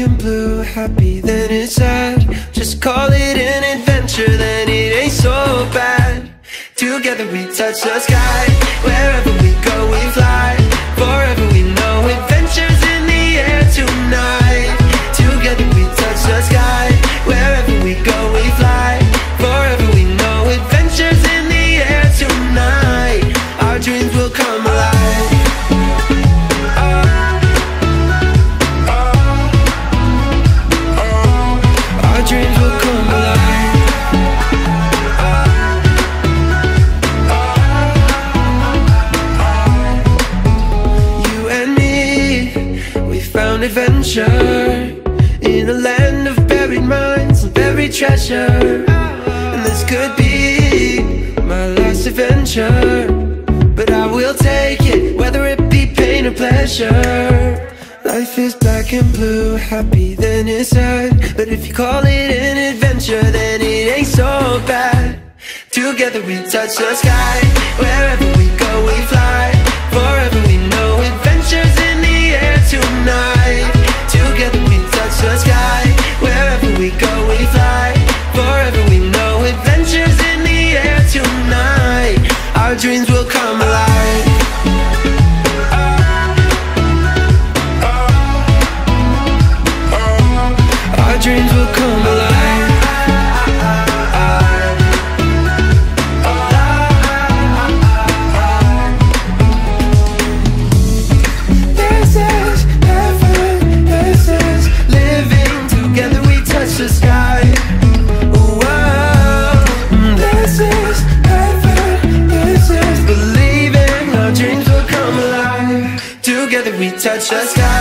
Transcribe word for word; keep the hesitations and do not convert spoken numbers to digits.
and blue, happy then it's sad. Just call it an adventure, then it ain't so bad. Together we touch the sky, wherever we go we fly. Forever we know adventures in the air tonight. Together we touch the sky, wherever we go we fly. Forever we know adventures in the air tonight. Our dreams will come alive. Our dreams will come alive. You and me, we found adventure in a land of buried mines and buried treasure. And this could be my last adventure, but I will take it, whether it be pain or pleasure. Life is black and blue, happy then it's sad. But if you call it an adventure, then it ain't so bad. Together we touch the sky, wherever we go we fly. Forever we know adventures in the air tonight. Together we touch the sky, wherever we go we fly. Forever we know adventures in the air tonight. Our dreams will come alive. Our dreams will come alive. This is heaven, this is living. Together we touch the sky. Whoa. This is heaven, this is believing. Our dreams will come alive. Together we touch the sky.